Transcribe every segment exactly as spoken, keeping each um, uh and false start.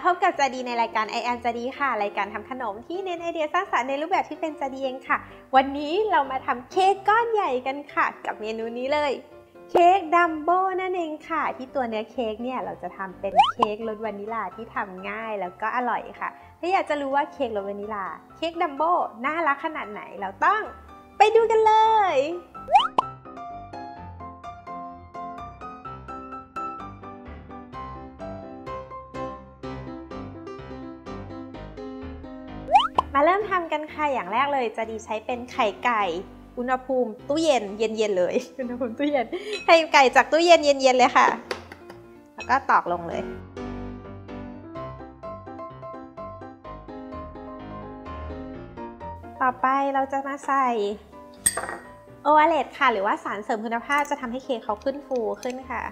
พบกับจาดีในรายการ I am จาดีค่ะรายการทำขนมที่เน้นไอเดียสร้างสรรค์ในรูปแบบที่เป็นจาดีเองค่ะวันนี้เรามาทำเค้กก้อนใหญ่กันค่ะกับเมนูนี้เลยเค้กดัมโบ้นั่นเองค่ะที่ตัวเนื้อเค้กเนี่ยเราจะทำเป็นเค้กรสวานิลลาที่ทำง่ายแล้วก็อร่อยค่ะถ้าอยากจะรู้ว่าเค้กรสวานิลลาเค้กดัมโบ้น่ารักขนาดไหนเราต้องไปดูกันเลยมาเริ่มทำกันค่ะอย่างแรกเลยจะดีใช้เป็นไข่ไก่อุณหภูมิตู้เย็นเย็นๆเลยอุณหภูมิตู้เย็นไข่ไก่จากตู้เย็นเย็นๆเลยค่ะแล้วก็ตอกลงเลยต่อไปเราจะมาใส่โอวาเลตค่ะหรือว่าสารเสริมคุณภาพจะทำให้เค้กเขาขึ้นฟูขึ้นค่ะ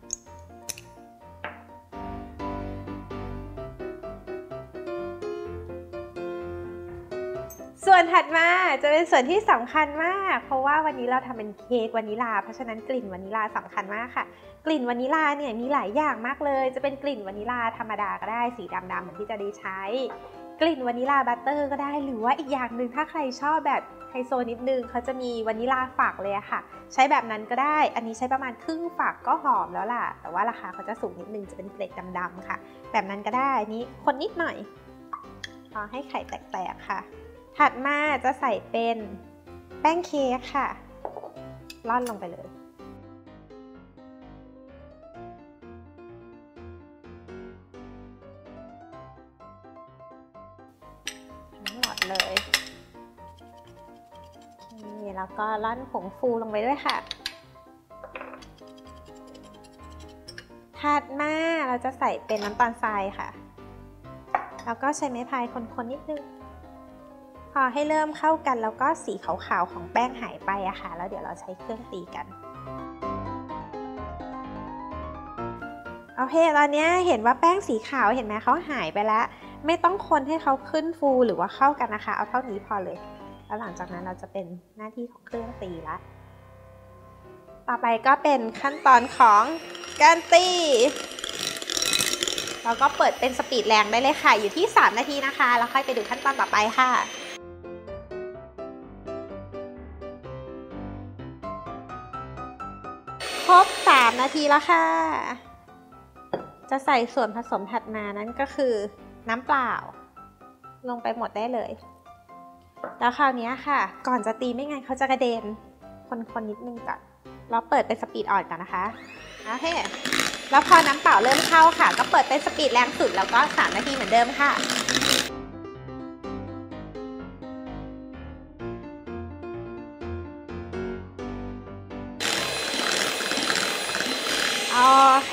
ส่วนถัดมาจะเป็นส่วนที่สำคัญมากเพราะว่าวันนี้เราทำเป็นเค้กวานิลลาเพราะฉะนั้นกลิ่นวานิลลาสำคัญมากค่ะกลิ่นวานิลลาเนี่ยมีหลายอย่างมากเลยจะเป็นกลิ่นวานิลลาธรรมดาก็ได้สีดำๆเหมือนที่จะได้ใช้กลิ่นวานิลลาบัตเตอร์ก็ได้หรือว่าอีกอย่างหนึ่งถ้าใครชอบแบบไฮโซนิดนึงเขาจะมีวานิลลาฝักเลยอะค่ะใช้แบบนั้นก็ได้อันนี้ใช้ประมาณครึ่งฝักก็หอมแล้วล่ะแต่ว่าราคาเขาจะสูงนิดนึงจะเป็นเกล็ดดำๆค่ะแบบนั้นก็ได้นี้คนนิดหน่อยพอให้ไข่แตกๆค่ะถัดมาจะใส่เป็นแป้งเค้กค่ะร่อนลงไปเลยทั้งหมดเลยนี่แล้วก็ร่อนผงฟูลงไปด้วยค่ะถัดมาเราจะใส่เป็นน้ำตาลทรายค่ะแล้วก็ใช้ไม้พายคนๆนิดนึงพอให้เริ่มเข้ากันแล้วก็สีขาวๆของแป้งหายไปอะค่ะแล้วเดี๋ยวเราใช้เครื่องตีกันโอเคตอนนี้เห็นว่าแป้งสีขาวเห็นไหมเขาหายไปแล้วไม่ต้องคนให้เขาขึ้นฟูหรือว่าเข้ากันนะคะเอาเท่านี้พอเลยแล้วหลังจากนั้นเราจะเป็นหน้าที่ของเครื่องตีละต่อไปก็เป็นขั้นตอนของการตีเราก็เปิดเป็นสปีดแรงได้เลยค่ะอยู่ที่สามนาทีนะคะแล้วค่อยไปดูขั้นตอนต่อไปค่ะครบสามนาทีแล้วค่ะจะใส่ส่วนผสมถัดมานั่นก็คือน้ำเปล่าลงไปหมดได้เลยแล้วคราวนี้ค่ะก่อนจะตีไม่งั้นเขาจะกระเด็นคนๆนิดนึงก่อนเราเปิดเป็นสปีดอ่อนก่อนนะคะโอเคแล้วพอน้ำเปล่าเริ่มเข้าค่ะก็เปิดเป็นสปีดแรงสุดแล้วก็สามนาทีเหมือนเดิมค่ะโอเค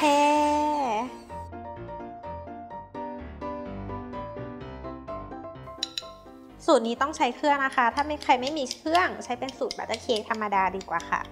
สูตรนี้ต้องใช้เครื่องนะคะถ้าไม่ใครไม่มีเครื่องใช้เป็นสูตรบัตเตอร์เค้กธรรมดาดีกว่าค่ะ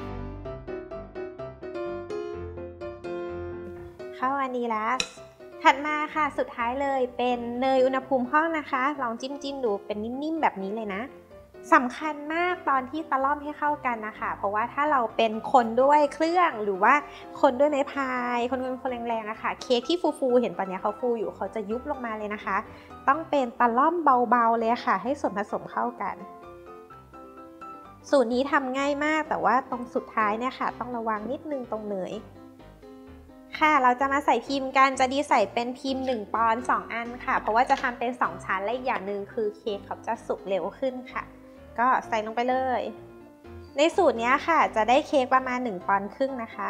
เข้าวานิลลาถัดมาค่ะสุดท้ายเลยเป็นเนยอุณหภูมิห้องนะคะลองจิ้มจิ้มดูเป็นนิ่มๆแบบนี้เลยนะสำคัญมากตอนที่ตะล่อมให้เข้ากันนะคะเพราะว่าถ้าเราเป็นคนด้วยเครื่องหรือว่าคนด้วยไม้พายคนคนแรงๆอะค่ะเค้กที่ฟูๆเห็นตอนนี้เขาฟูอยู่เขาจะยุบลงมาเลยนะคะต้องเป็นตะล่อมเบาๆเลยค่ะให้ส่วนผสมเข้ากันสูตรนี้ทำง่ายมากแต่ว่าตรงสุดท้ายเนี่ยค่ะต้องระวังนิดนึงตรงเนยค่ะเราจะมาใส่พิมพ์กันจะดีใส่เป็นพิมพ์หนึ่งปอนด์สองอันค่ะเพราะว่าจะทำเป็นสองชั้นและอีกอย่างหนึ่งคือเค้กเขาจะสุกเร็วขึ้นค่ะก็ใส่ลงไปเลยในสูตรนี้ค่ะจะได้เค้กประมาณหนึ่งปอนด์ครึ่งนะคะ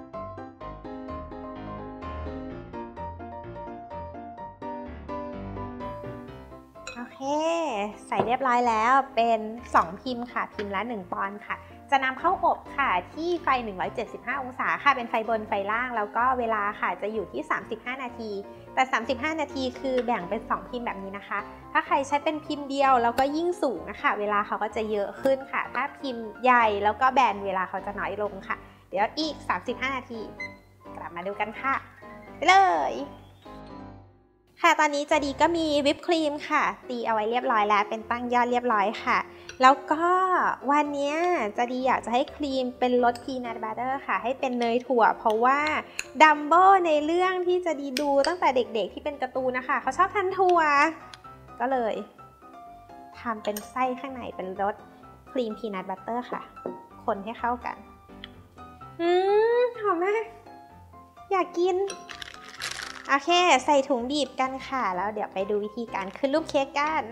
โอเคใส่เรียบร้อยแล้วเป็นสองพิมพ์ค่ะพิมพ์ละหนึ่งปอนด์ค่ะจะนำเข้าอบค่ะที่ไฟหนึ่งร้อยเจ็ดสิบห้าองศาค่ะเป็นไฟบนไฟล่างแล้วก็เวลาค่ะจะอยู่ที่สามสิบห้านาทีแต่สามสิบห้านาทีคือแบ่งเป็นสองพิมพ์แบบนี้นะคะถ้าใครใช้เป็นพิมพ์เดียวแล้วก็ยิ่งสูงนะคะเวลาเขาก็จะเยอะขึ้นค่ะถ้าพิมพ์ใหญ่แล้วก็แบนเวลาเขาจะน้อยลงค่ะเดี๋ยวอีกสามสิบห้านาทีกลับมาดูกันค่ะไปเลยค่ะตอนนี้จะดีก็มีวิปครีมค่ะตีเอาไว้เรียบร้อยแล้วเป็นตั้งยอดเรียบร้อยค่ะแล้วก็วันนี้จะดีอยากจะให้ครีมเป็นรสพีนัทบัตเตอร์ค่ะให้เป็นเนยถั่วเพราะว่าดัมโบ้ในเรื่องที่จะดีดูตั้งแต่เด็กๆที่เป็นการ์ตูนนะคะเขาชอบทานถั่วก็เลยทำเป็นไส้ข้างในเป็นรสครีมพีนัทบัตเตอร์ค่ะคนให้เข้ากันอืมหอมมากอยากกินโอเคใส่ถุงบีบกันค่ะแล้วเดี๋ยวไปดูวิธีการขึ้นรูปเค้กกัน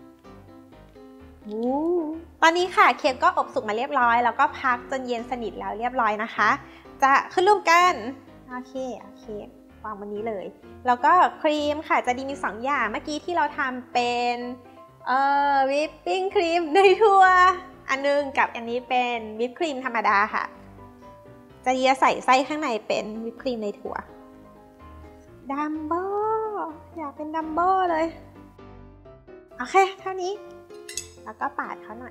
ตอนนี้ค่ะเค้กก็อบสุกมาเรียบร้อยแล้วก็พักจนเย็นสนิทแล้วเรียบร้อยนะคะจะขึ้นรูปกันโอเคโอเควางบนนี้เลยแล้วก็ครีมค่ะจะดีมีสองอย่างเมื่อกี้ที่เราทำเป็นเอ่อวิปปิ้งครีมเนยถั่วอันนึงกับอันนี้เป็นวิปครีมธรรมดาค่ะจะดีจะใส่ไส้ข้างในเป็นวิปครีมเนยถั่วดัมโบ้อยากเป็นดัมโบ้เลยโอเคเท่านี้แล้วก็ปาดเขาหน่อย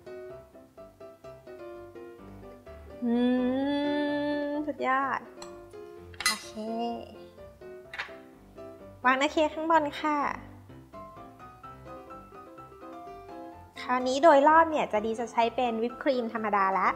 อืมสุดยอดโอเควางเนื้อเค้กข้างบนค่ะคราวนี้โดยรอบเนี่ยจะดีจะใช้เป็นวิปครีมธรรมดาละ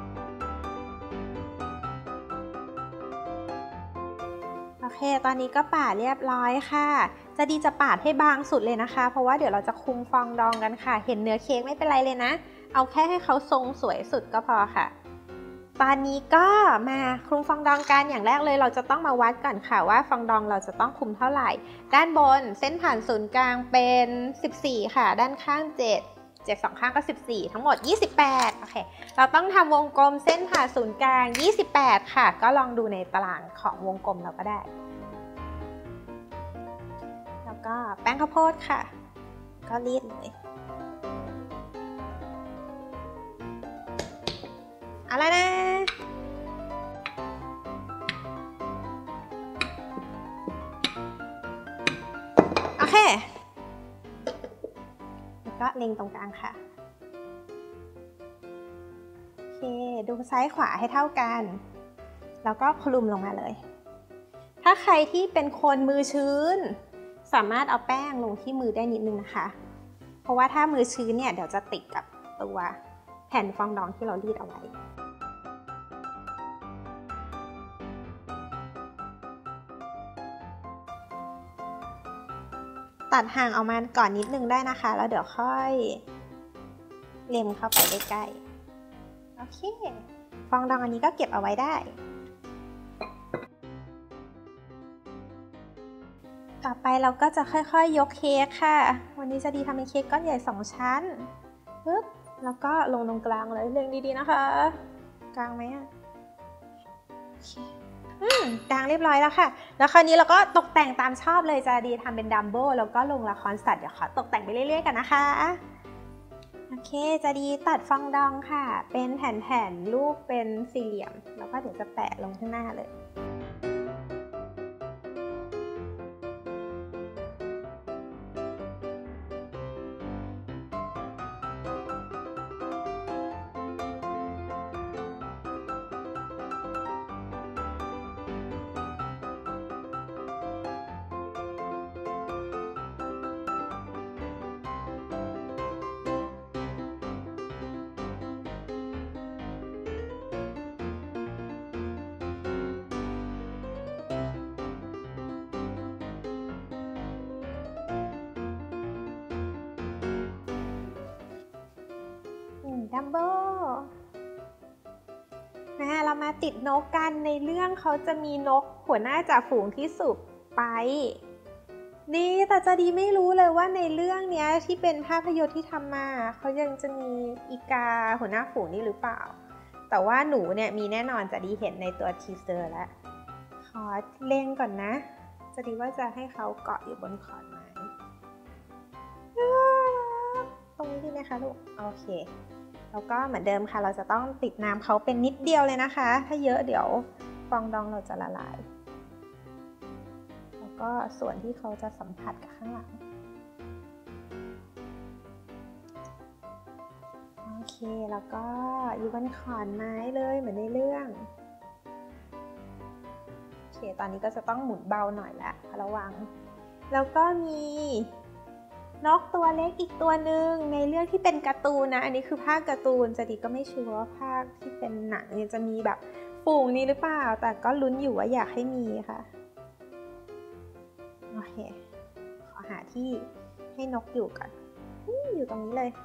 โอเคตอนนี้ก็ปาดเรียบร้อยค่ะจะดีจะปาดให้บางสุดเลยนะคะเพราะว่าเดี๋ยวเราจะคุมฟองดองกันค่ะเห็นเนื้อเค้กไม่เป็นไรเลยนะเอาแค่ให้เขาทรงสวยสุดก็พอค่ะตอนนี้ก็มาคลุมฟองดองกันอย่างแรกเลยเราจะต้องมาวัดก่อนค่ะว่าฟองดองเราจะต้องคุมเท่าไหร่ด้านบนเส้นผ่านศูนย์กลางเป็นสิบสี่ค่ะด้านข้างเจ็ด เจ็ดสองข้างก็สิบสี่ทั้งหมดยี่สิบแปดโอเคเราต้องทำวงกลมเส้นผ่านศูนย์กลางยี่สิบแปดค่ะก็ลองดูในตารางของวงกลมเราก็ได้แล้วก็แป้งข้าวโพดค่ะก็รีดเลยอะไรนะโอเคแล้วก็เล็งตรงกลางค่ะโอเคดูซ้ายขวาให้เท่ากันแล้วก็คลุมลงมาเลยถ้าใครที่เป็นคนมือชื้นสามารถเอาแป้งลงที่มือได้นิดนึงนะคะเพราะว่าถ้ามือชื้นเนี่ยเดี๋ยวจะติดกับตัวแผ่นฟองดองที่เรารีดเอาไว้ตัดห่างออกมาก่อนนิดนึงได้นะคะแล้วเดี๋ยวค่อยเล็มเข้าไปใกล้ๆโอเคฟองดองอันนี้ก็เก็บเอาไว้ได้ต่อไปเราก็จะค่อยๆ ย, ยกเค้กค่ะวันนี้จะดีทำเป็นเค้กก้อนใหญ่สองชั้นปึ๊บแล้วก็ลงตรงกลางเลยเรียงดีๆนะคะกลางไหมอ่ะอืมกลางเรียบร้อยแล้วค่ะแล้วคราวนี้เราก็ตกแต่งตามชอบเลยจะดีทำเป็นดัมโบ้แล้วก็ลงละครสัตว์เดี๋ยวขอตกแต่งไปเรื่อยๆกันนะคะโอเคจะดีตัดฟองดองค่ะเป็นแผ่นๆรูปเป็นสี่เหลี่ยมแล้วก็เดี๋ยวจะแปะลงข้างหน้าเลยดัมโบ้นะเรามาติดนกกันในเรื่องเขาจะมีนกหัวหน้าจ่าฝูงที่สุดไปนี่แต่จะดีไม่รู้เลยว่าในเรื่องนี้ที่เป็นภาพยนตร์ที่ทำมาเขายังจะมีอีกาหัวหน้าฝูงนี่หรือเปล่าแต่ว่าหนูเนี่ยมีแน่นอนจะดีเห็นในตัวทีเซอร์แล้วขอเล็งก่อนนะจะดีว่าจะให้เขาเกาะอยู่บนขอนไม้ตรงนี้ดีไหมคะลูกโอเคแล้วก็เหมือนเดิมค่ะเราจะต้องติดน้ำเขาเป็นนิดเดียวเลยนะคะถ้าเยอะเดี๋ยวฟองดองเราจะละลายแล้วก็ส่วนที่เขาจะสัมผัสกับข้างหลังโอเคแล้วก็อยู่บนขอนไม้เลยเหมือนในเรื่องโอเคตอนนี้ก็จะต้องหมุนเบาหน่อยละระวังแล้วก็มีนกตัวเล็กอีกตัวหนึ่งในเรื่องที่เป็นการ์ตูนนะอันนี้คือภาคการ์ตูนจะดีก็ไม่ชัวร์ว่าภาคที่เป็นหนังเนี่ยจะมีแบบฝูงนี้หรือเปล่าแต่ก็ลุ้นอยู่ว่าอยากให้มีค่ะโอเคขอหาที่ให้นกอยู่ก่อนอยู่ตรงนี้เลย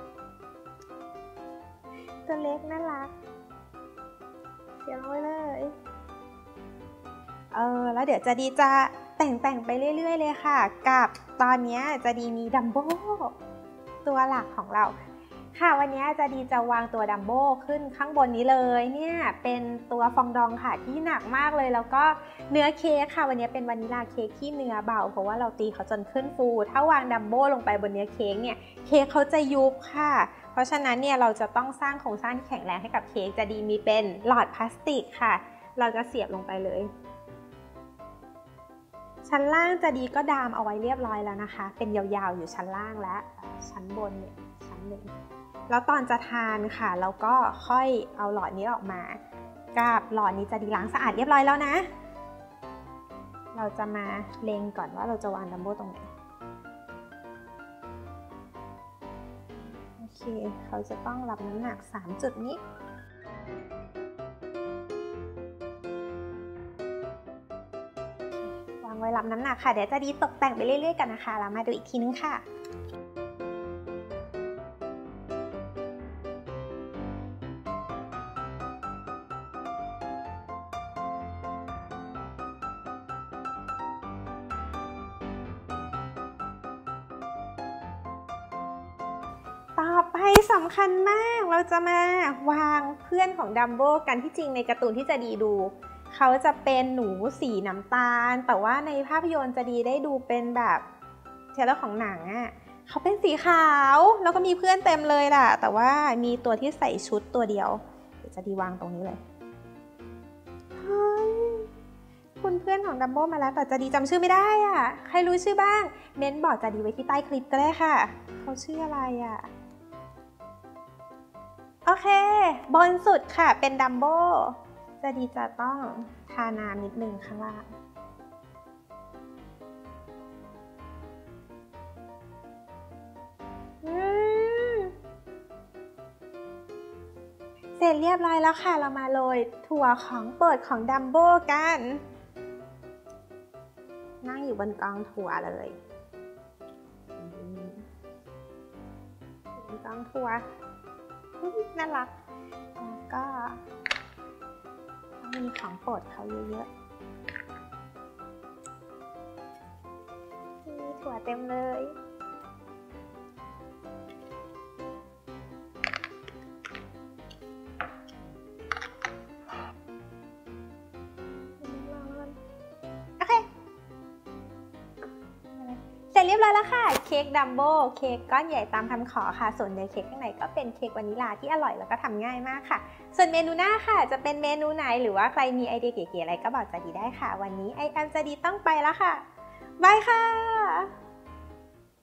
ตัวเล็กน่ารักเสียงไว้เลยเออแล้วเดี๋ยวจะดีจะแต่งแต่งไปเรื่อยๆเลยค่ะกับตอนนี้จะดีมีดัมโบ้ตัวหลักของเราค่ะวันนี้จะดีจะวางตัวดัมโบ้ขึ้นข้างบนนี้เลยเนี่ยเป็นตัวฟองดองค่ะที่หนักมากเลยแล้วก็เนื้อเค้กค่ะวันนี้เป็นวานิลลาเค้กที่เนื้อเบาเพราะว่าเราตีเขาจนขึ้นฟูถ้าวางดัมโบ้ลงไปบนเนื้อเค้กเนี่ยเค้กเขาจะยุบค่ะเพราะฉะนั้นเนี่ยเราจะต้องสร้างโครงสร้างที่แข็งแรงให้กับเค้กจะดีมีเป็นหลอดพลาสติกค่ะเราจะเสียบลงไปเลยชั้นล่างจะดีก็ดามเอาไว้เรียบร้อยแล้วนะคะเป็นยาวๆอยู่ชั้นล่างและชั้นบนเนี่ยชั้นหนึ่งแล้วตอนจะทานค่ะเราก็ค่อยเอาหลอดนี้ออกมากับหลอดนี้จะดีล้างสะอาดเรียบร้อยแล้วนะเราจะมาเล็งก่อนว่าเราจะวางดัมโบ้ตรงไหนโอเคเขาจะต้องรับน้ำหนักสามจุดนี้วางไว้รับน้ำหนักค่ะเดี๋ยวจะดีตกแต่งไปเรื่อยๆกันนะคะแล้วมาดูอีกทีนึงค่ะต่อไปสำคัญมากเราจะมาวางเพื่อนของดัมโบ้กันที่จริงในการ์ตูนที่จะดีดูเขาจะเป็นหนูสีน้ำตาลแต่ว่าในภาพยนตร์จะดีได้ดูเป็นแบบเทเลอร์ของหนังอ่ะเขาเป็นสีขาวแล้วก็มีเพื่อนเต็มเลยล่ะแต่ว่ามีตัวที่ใส่ชุดตัวเดียวเดี๋ยวจะดีวางตรงนี้เลยเฮ้ยคุณเพื่อนของดัมโบ้มาแล้วแต่จะดีจำชื่อไม่ได้อ่ะใครรู้ชื่อบ้างเม้นบอกจะดีไว้ที่ใต้คลิปก็ได้ค่ะเขาชื่ออะไรอ่ะโอเคบนสุดค่ะเป็นดัมโบ้จะดีจะต้องทาน้ำนิดนึงข้างล่างเสร็จเรียบร้อยแล้วค่ะเรามาโรยถั่วของโปรดของดัมโบ้กันนั่งอยู่บนกองถั่วเลยบนกองถั่วน่ารักแล้วก็มีของโปรดเขาเยอะๆมีถั่วเต็มเลยโอเคเสร็จเรียบร้อยแล้วค่ะเค้กดัมโบ้เค้กก้อนใหญ่ตามคำขอค่ะส่วนในเค้กข้างในก็เป็นเค้กวานิลลาที่อร่อยแล้วก็ทำง่ายมากค่ะส่วนเมนูหน้าค่ะจะเป็นเมนูไหนหรือว่าใครมีไอเดียเก๋ๆอะไรก็บอกจะดีได้ค่ะวันนี้ไอแอมจะดีต้องไปแล้วค่ะบายค่ะ